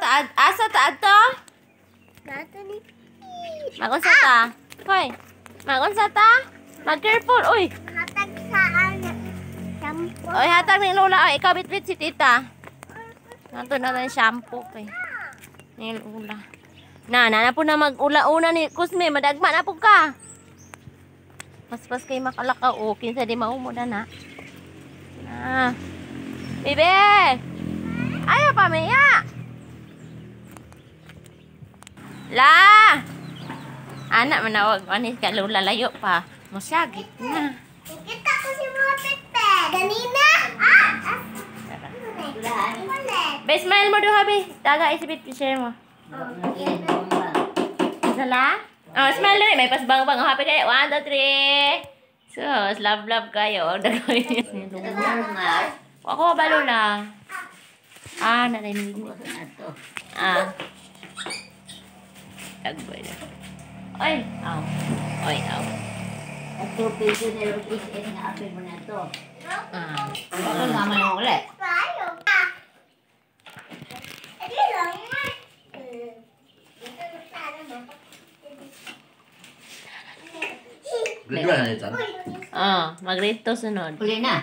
asa taad to? Nato ni. Magunsa ta? Hoy. Magunsa ta? Mag-careful. Uy. Hatag sa anak. Shampoo. Oy, hatag ni Lola. Ay, ikaw bitbit si tita. Nato na lang shampoo kay. Ni Lola. Na po na mag-ula-una ni Kusme. Madagma na po ka. Pas kay makalakaw. O, kinsa di maumuda na. Bebe! Ayaw pa, Maya! La! Anak, manawag. Anis ka, Lola. Layo pa. Masyagit na. Kita ko si mga Pepe. Ganina. Be, smile mo doon, Be. Taga, isipit, share mo. Sala? Oh, smile na rin. May pasbang-bang. Oh, happy kayo. 1, 2, 3. Sus, love kayo. Ako ba, Lola? Narinig mo. Agboy na. Oy! Oy, aw. Ito, pwede na yung is nga apin mo na ito. Ano naman yung ulit? Tayo. Ito lang. Grade 1 na ito. Magrito sunod. Huli na.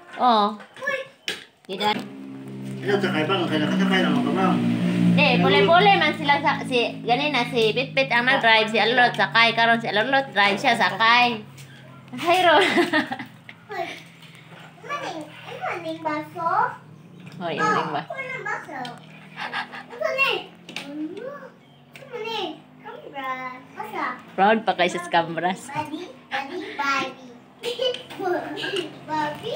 Kita. Ikaw sakay ba? Kaya nakasakay naman ka ba? Pule-pule man sila ganina si Pitpit ang nag-drive, si Alolot sakay, karon si Alolot drive siya sakay. Hayro. Maning baso? Hoy, iling ba? Maning baso. Ito ni. Ito ni. Kamera. Basa. Proud pa kay sa cameras. Body. Bobby.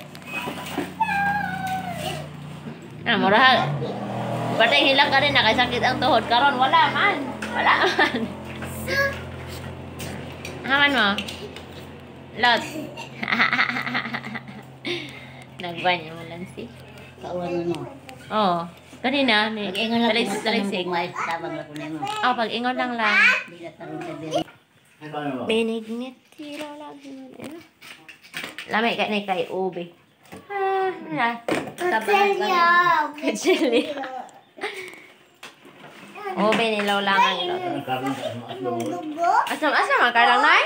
Mura. Patay hilang ka rin, nakasakit ang tuhod. Karon wala man. Haman mo. Lot. Nagbanyo mo lang si. Kaulan mo. Kanina. Pag-ingon lang Taligsig. may tabang lang ko na mo. Pag-ingon lang. Hindi na tarong sa diri. Ay, paano ba? Binignit. Tira lagi. Lamay ka na kay Ube. Kachili. Ube ni Lola nga ilo. Nagkaroon sa asma-asma mo. Asam-asam ang karang nay?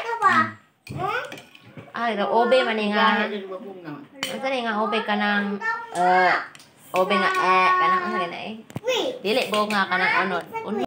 Ube man nga. Asa ni nga ube ka ng ube nga kanang asa na Dili buo nga kanang unod.